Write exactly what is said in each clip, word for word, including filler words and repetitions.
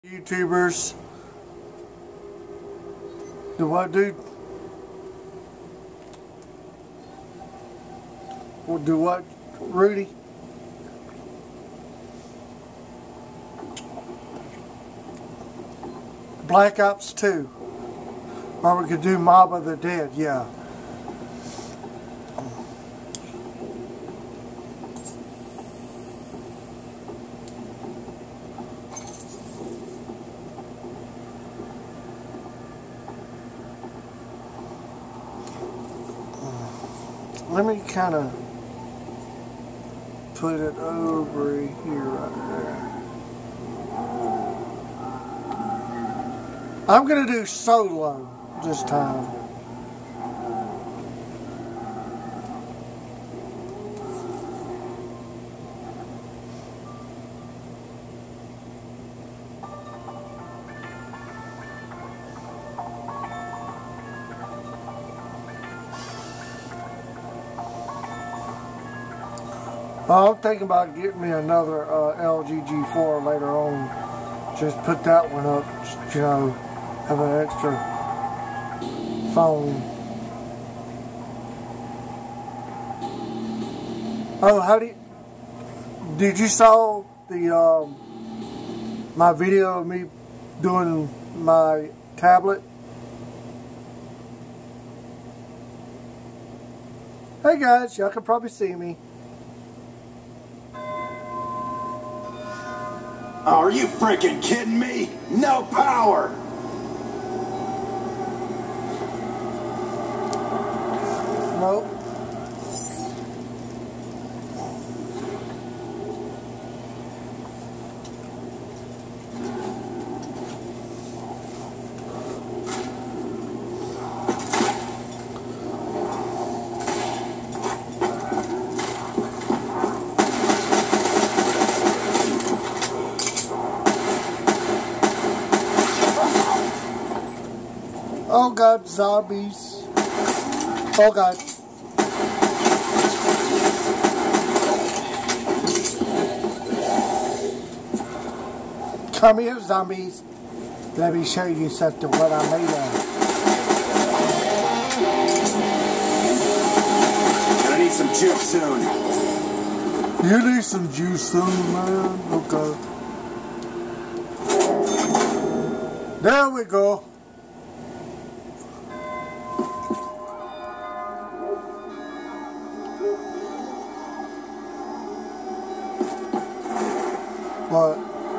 YouTubers. Do what, dude? Or do what, Rudy? Black Ops two. Or we could do Mob of the Dead, yeah. Let me kind of put it over here, right there. I'm going to do solo this time. Oh, I'm thinking about getting me another uh, L G G four later on. Just put that one up, you know, have an extra phone. Oh, how do you, did you saw the, um, my video of me doing my tablet? Hey guys, y'all can probably see me. Oh, are you freaking kidding me? No power! Nope. Oh God, zombies. Oh God. Come here, zombies. Let me show you something what I made of. Gonna need some juice soon. You need some juice soon, man. Okay. There we go. What?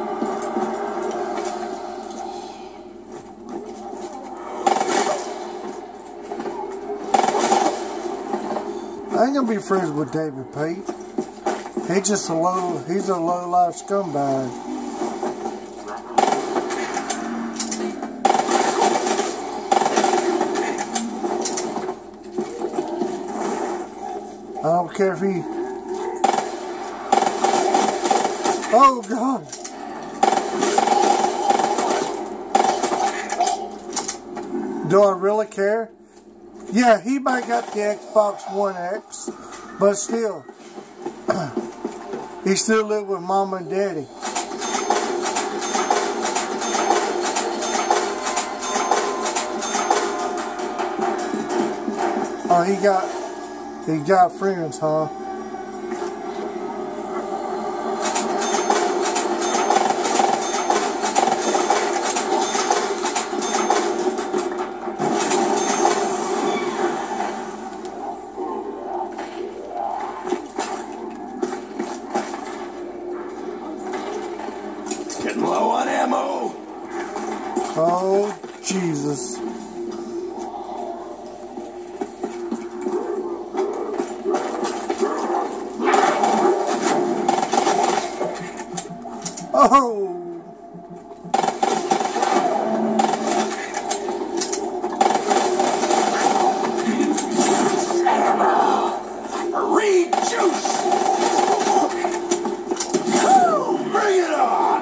I ain't gonna be friends with David Pate. He's just a low, he's a low life scumbag. I don't care if he. Oh God. Do I really care? Yeah, he might got the Xbox One X, but still, he still live with Mom and Daddy. Oh, he got, he got friends, huh? Getting low on ammo. Oh, Jesus. Oh. Reed juice. Woo, bring it on.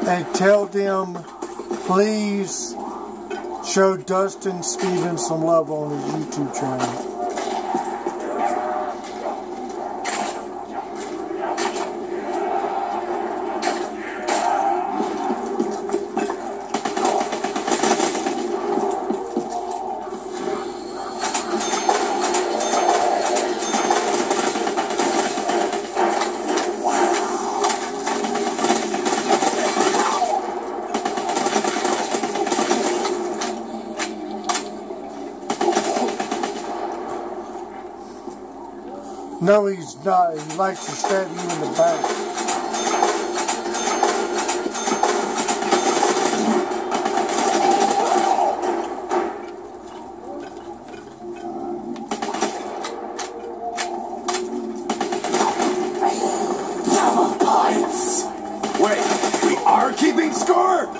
and tell them, please show Dustin Stevens some love on his YouTube channel. No, he's not. He likes to stab you in the back. Double points. Wait, we are keeping score?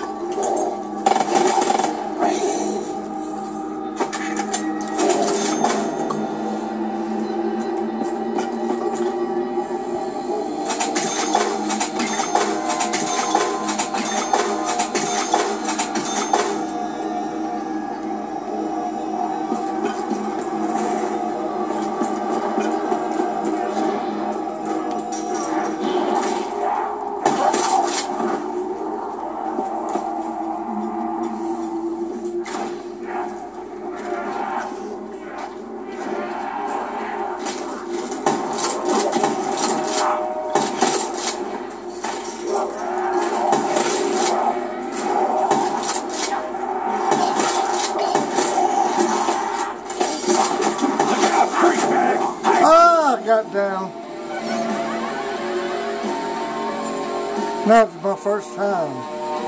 Got down. Now it's my first time.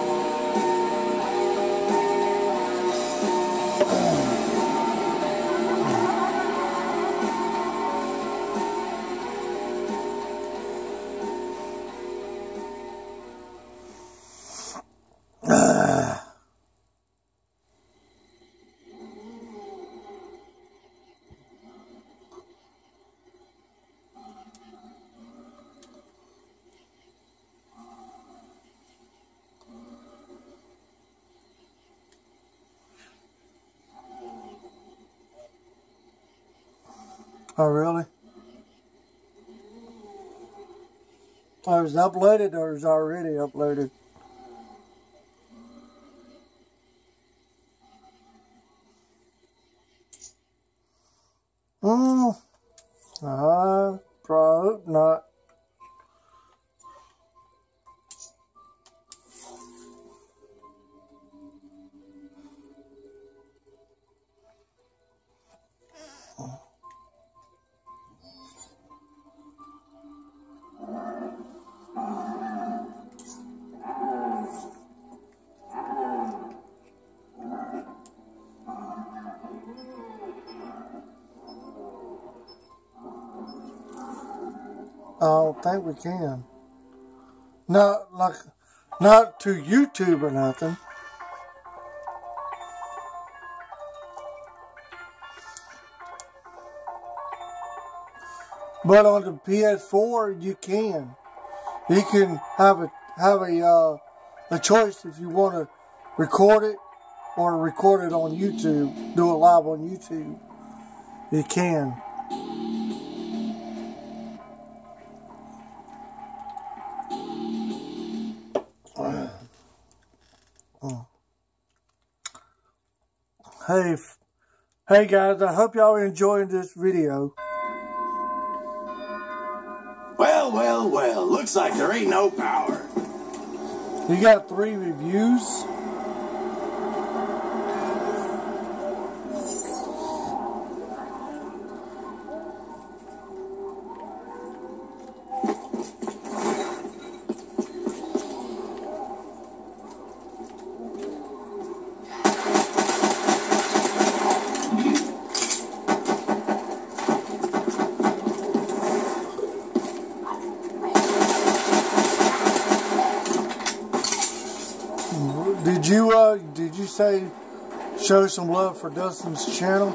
Oh, really? Oh, is it uploaded or is it already uploaded? Hmm. I probably hope not. I don't think we can. Not like, not to YouTube or nothing. But on the P S four, you can. You can have a have a uh, a choice if you want to record it or record it on YouTube. Do it live on YouTube. You can. Hey, hey guys, I hope y'all are enjoying this video. Well, well, well, looks like there ain't no power. You got three reviews. Did you uh did you say show some love for Dustin's channel?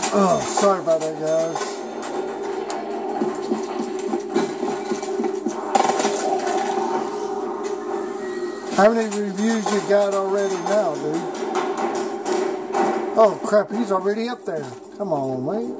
Oh, sorry about that, guys. How many reviews you got already now, dude? Oh, crap, he's already up there. Come on, mate.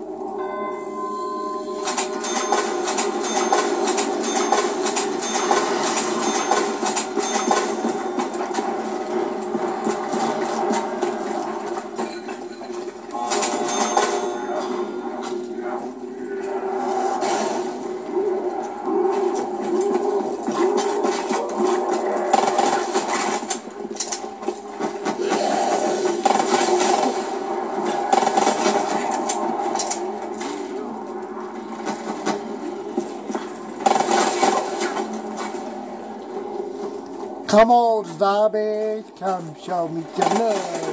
Come on, zombie, come show me your love.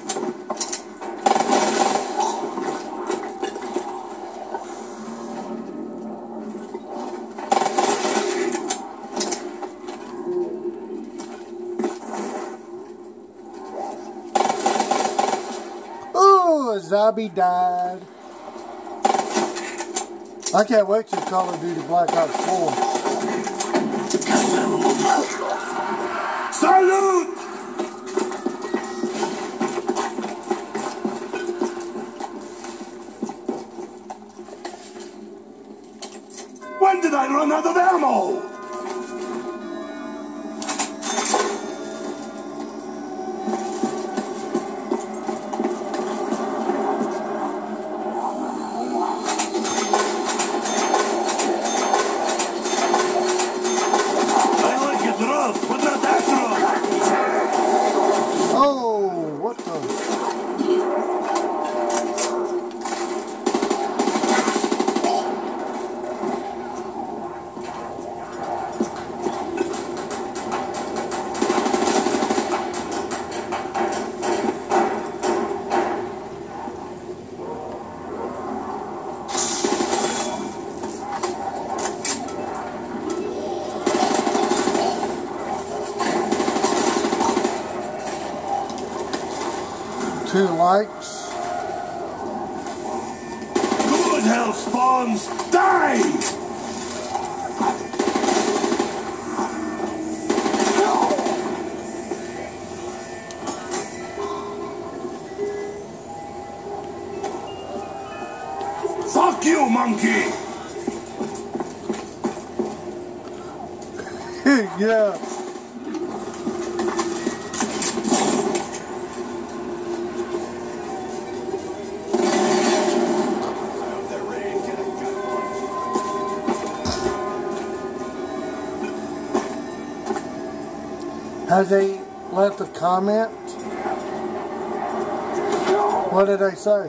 Ooh, a zombie died. I can't wait till Call of Duty Black Ops four. Salute! When did I run out of ammo? Two likes. Good hell spawns, die! Fuck you, monkey! Yeah. Has they left a comment? What did they say?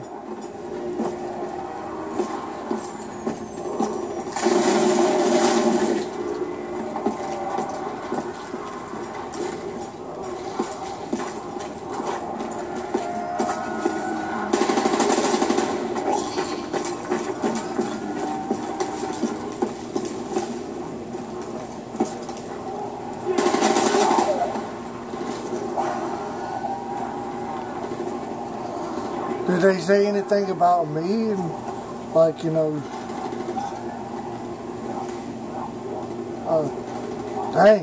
Did they say anything about me? And, like, you know, oh, dang.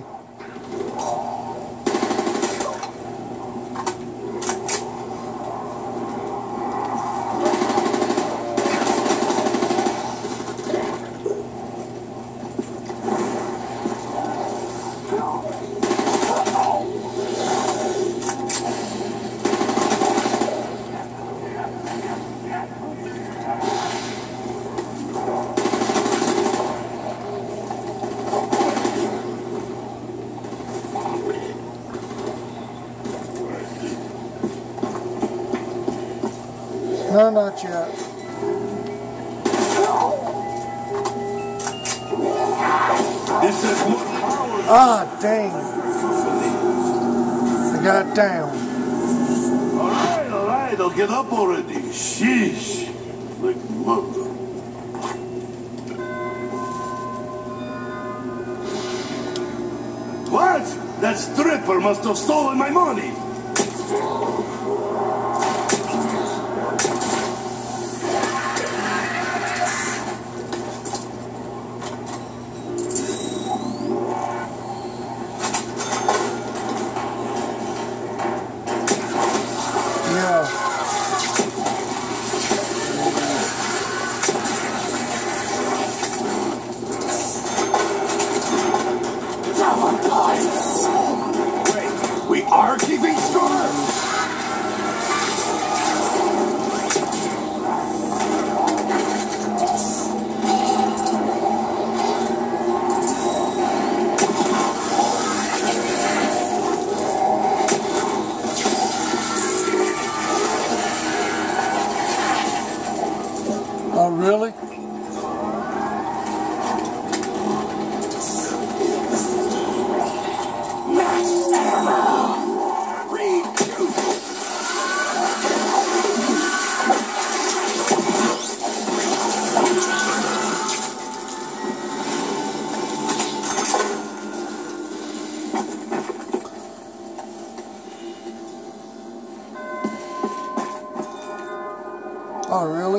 No, not yet. This is more power. Ah, dang. I got down. Alright, alright, I'll get up already. Sheesh. Like mother. What? That stripper must have stolen my money. Oh, really?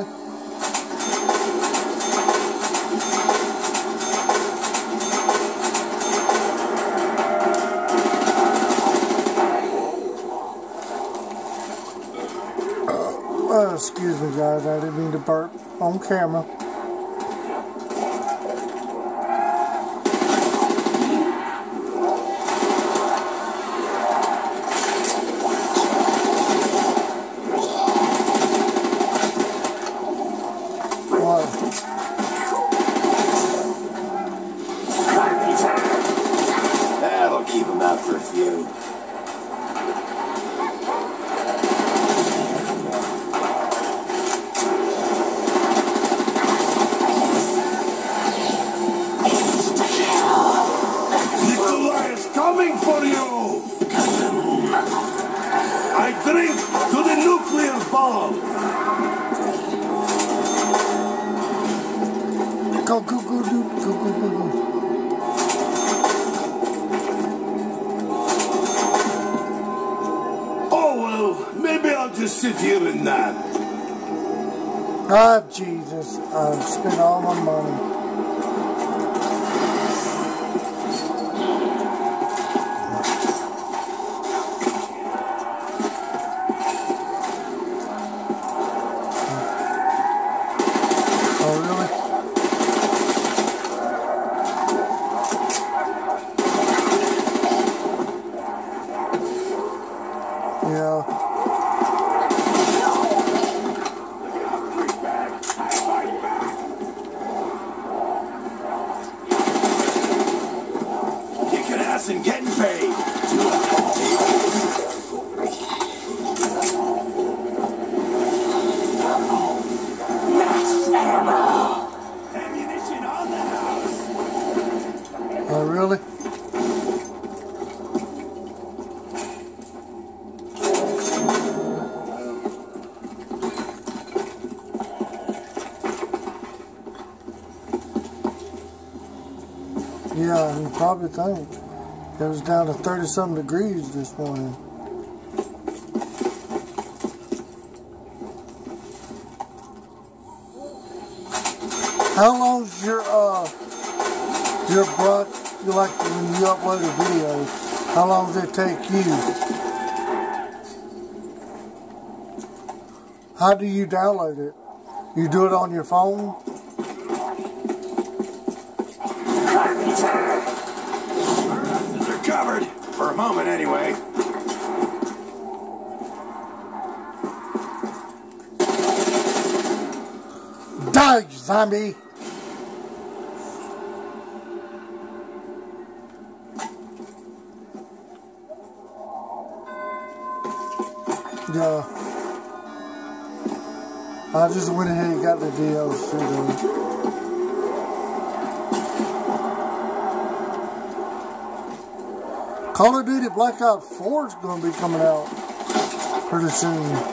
Uh, excuse me, guys. I didn't mean to burp on camera. That'll keep him out for a few. Nikolai is coming for you! I drink to the nuclear bomb! Go, go, go, go, go, go, go, go. Oh, well, maybe I'll just sit here and nap. Ah, Jesus. I've spent all my money. Oh, really? Yeah. Kicking ass and getting paid. Max ammo. Ammunition on the house. Oh, really? Yeah, you probably think. It was down to thirty-something degrees this morning. How long's your, uh, your broad, you like when you upload a video, how long does it take you? How do you download it? You do it on your phone? They're covered. For a moment, anyway. Die, zombie! Yeah. I just went ahead and got the D L C though. Call of Duty Black Ops four is going to be coming out pretty soon.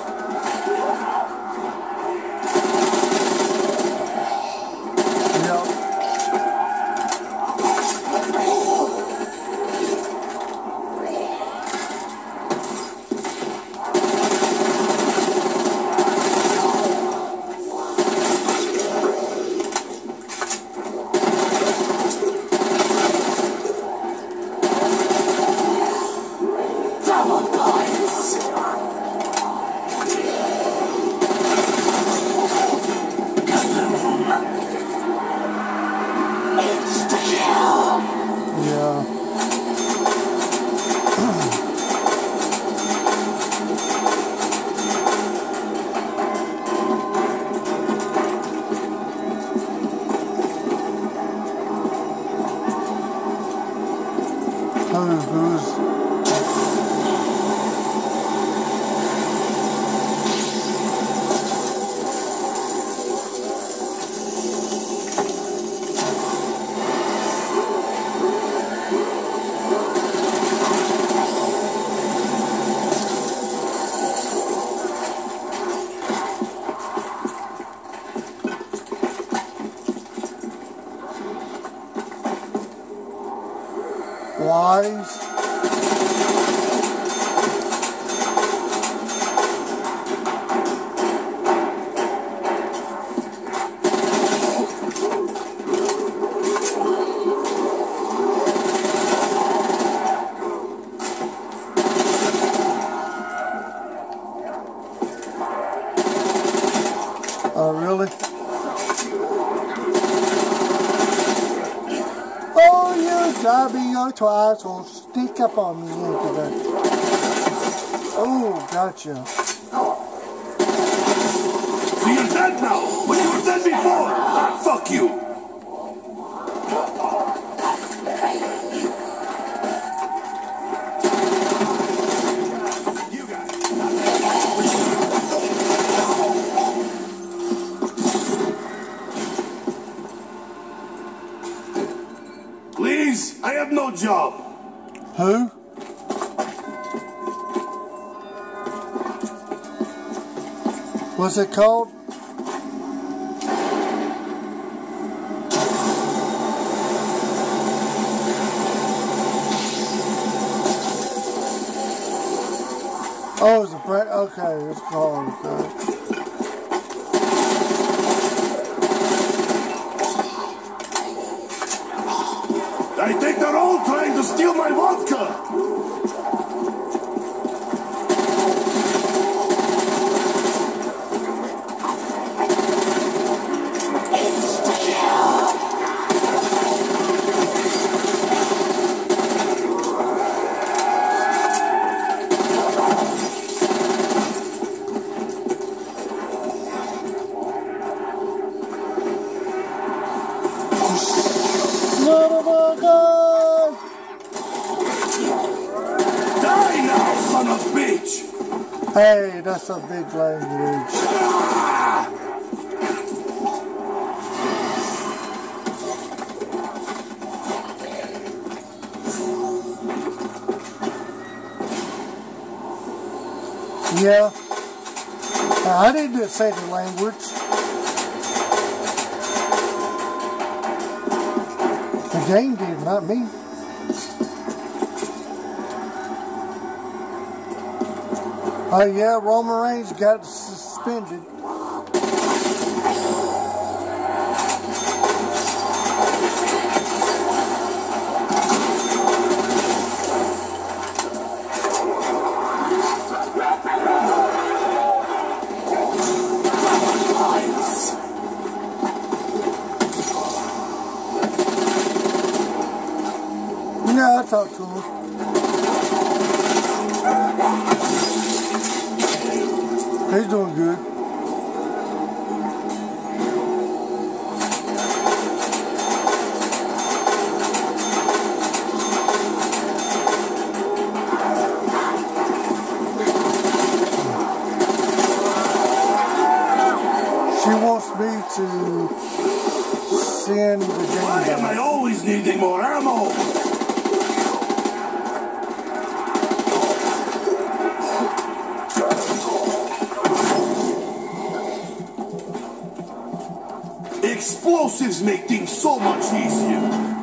Oh, really? Oh, you driving your twice will sneak up on me into that. Oh, gotcha. So you're dead now, but you were dead before. Ah, fuck you. You got it. Please, I have no job. Who? What's it called? Oh, it's a brand. Okay, it's called. Okay. I think they're all trying to steal my vodka. Hey, that's a big language. Yeah. I didn't say the language. The game did, not me. Oh yeah, Roman Reigns got suspended. Yeah, I talked to him. He's doing good. She wants me to send the game. Why am I always needing more ammo? Explosives make things so much easier.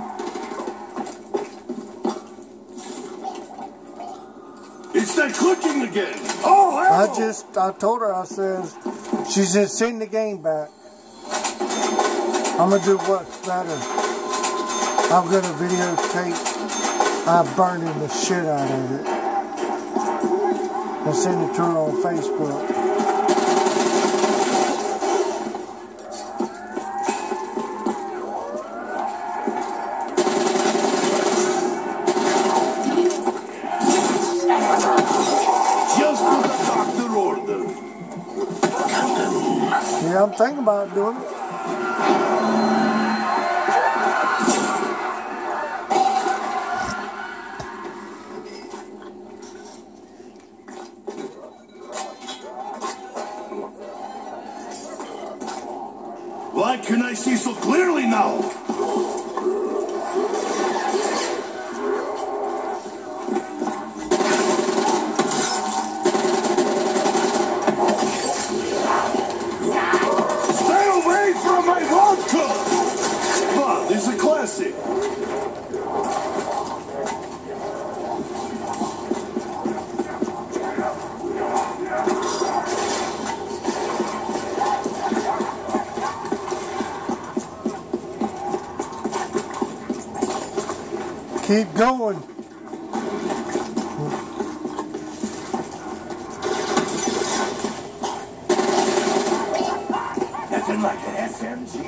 It's that clicking again. Oh, ammo. I just, I told her, I says, she said, send the game back. I'm going to do what's better. I'm going to videotape I burning the shit out of it and send it to her on Facebook. Yeah, I'm thinking about doing it. Why can I see so clearly now? Keep going. Looking like an S M G.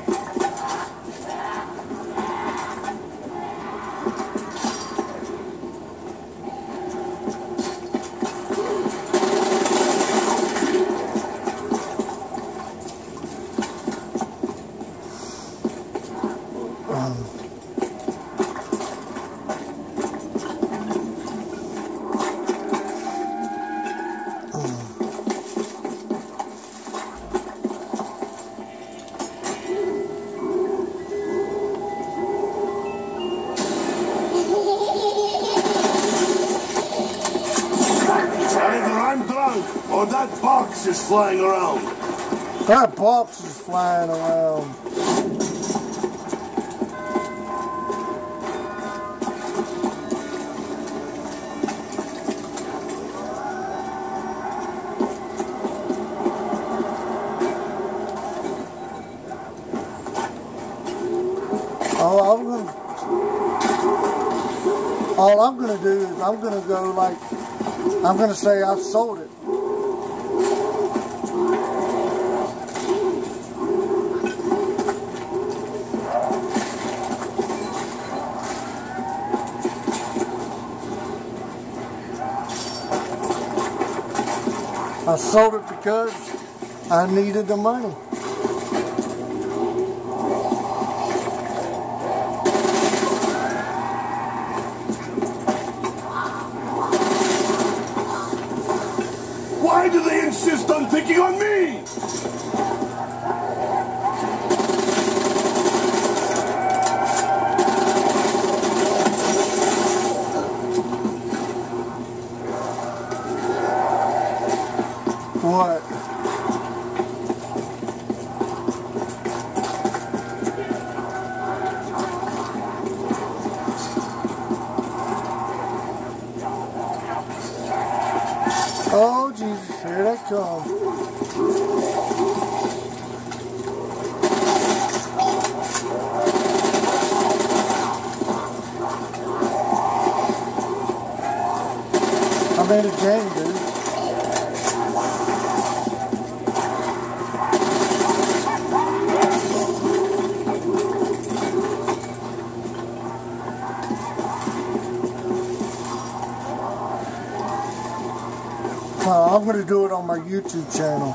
Or that box is flying around. That box is flying around. All I'm gonna, all I'm gonna do is I'm gonna go like, I'm gonna say I sold it. I sold it because I needed the money. Why do they insist on picking on me? What? Oh, Jesus, here they come. I'm in a game, dude. Uh, I'm going to do it on my YouTube channel.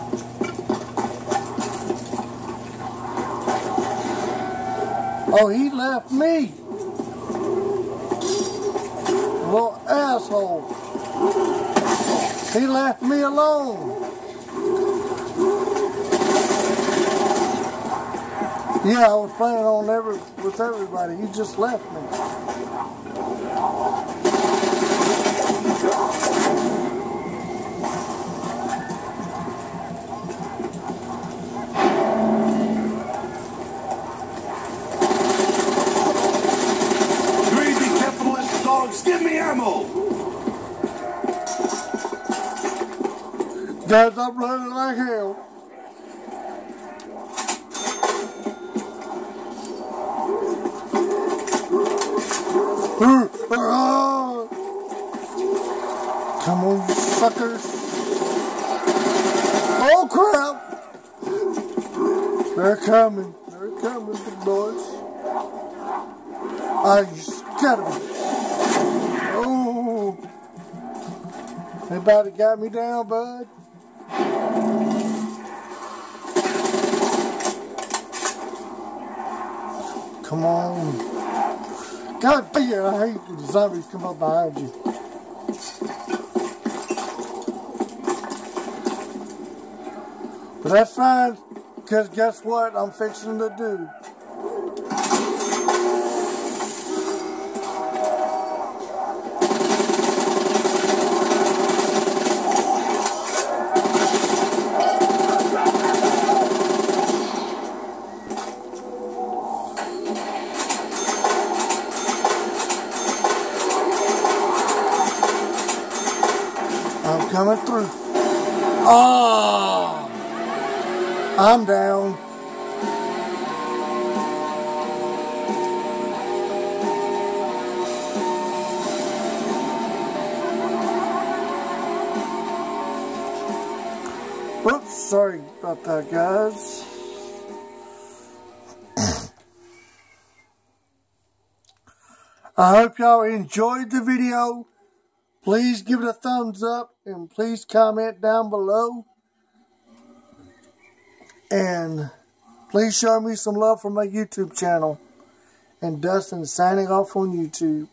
Oh, he left me. Little asshole. He left me alone. Yeah, I was planning on every, with everybody. He just left me. Give me ammo! Guys, I'm running like hell. Come on, you suckers. Oh, crap. They're coming. They're coming, big boys. Oh, you scared me. Oh, they about to got me down, bud. Come on. God damn, I hate when the zombies come up behind you. But that's fine, because guess what I'm fixing to do? I'm coming through. Oh, I'm down. Whoops, sorry about that, guys. I hope y'all enjoyed the video. Please give it a thumbs up and please comment down below. And please show me some love for my YouTube channel. And Dustin signing off on YouTube.